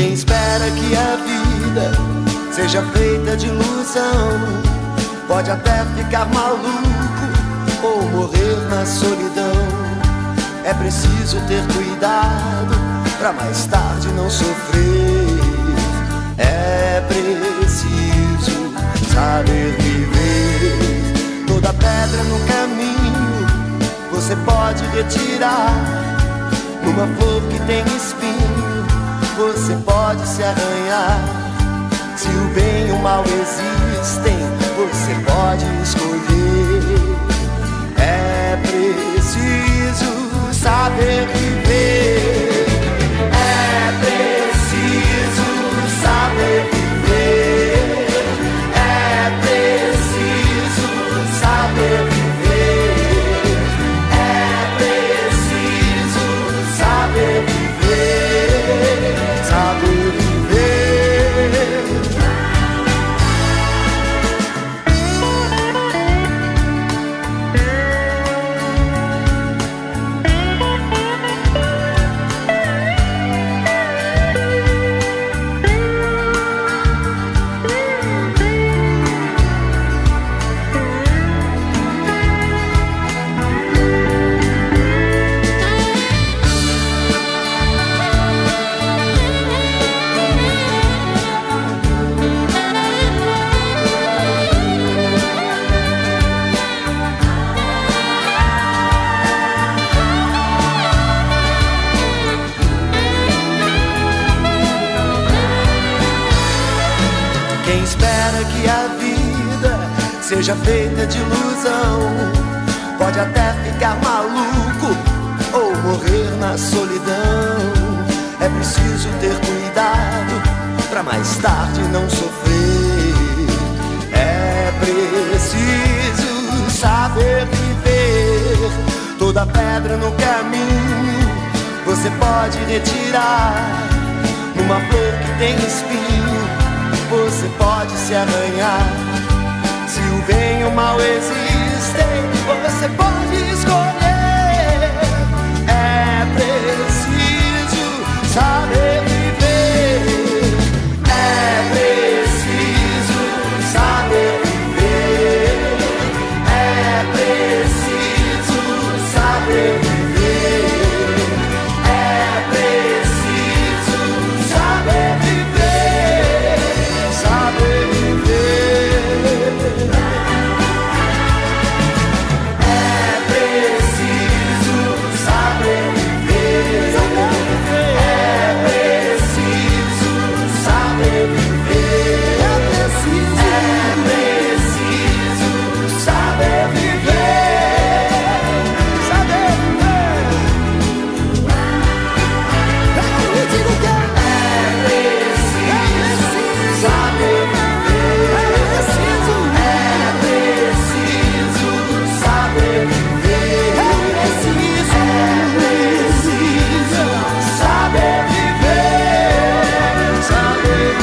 Quem espera que a vida seja feita de ilusão pode até ficar maluco ou morrer na solidão. É preciso ter cuidado pra mais tarde não sofrer. É preciso saber viver. Toda pedra no caminho você pode retirar. Numa flor que tem espinho você pode se arranhar. Se o bem e o mal existem, você pode escolher. É preciso saber viver. É preciso saber viver. É preciso saber viver. É preciso saber viver. Saber viver. Quem espera que a vida seja feita de ilusão pode até ficar maluco ou morrer na solidão. É preciso ter cuidado pra mais tarde não sofrer. É preciso saber viver. Toda pedra no caminho você pode retirar. Numa flor que tem espinho você pode se arranhar. Se o bem e o mal existem, você pode escolher. É preciso saber viver. É preciso saber viver. É preciso saber viver. É preciso saber viver. Saber viver. É preciso saber viver. É preciso saber viver. É preciso saber viver. Saber viver. Eu digo que é preciso saber viver. É preciso saber viver. É preciso saber viver. Saber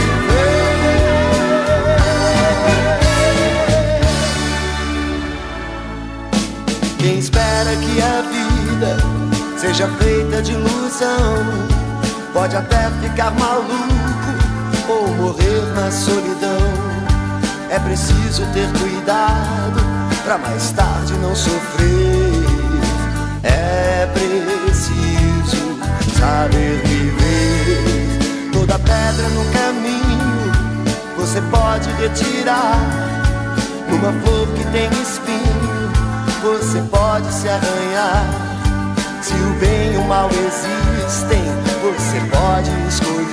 viver. Quem espera que a vida seja feita de ilusão pode até ficar maluco ou morrer na solidão. É preciso ter cuidado pra mais tarde não sofrer. É preciso saber viver. Toda pedra no caminho você pode retirar. Numa flor que tem espinho você pode se arranhar. Se o bem e o mal existem, você pode escolher.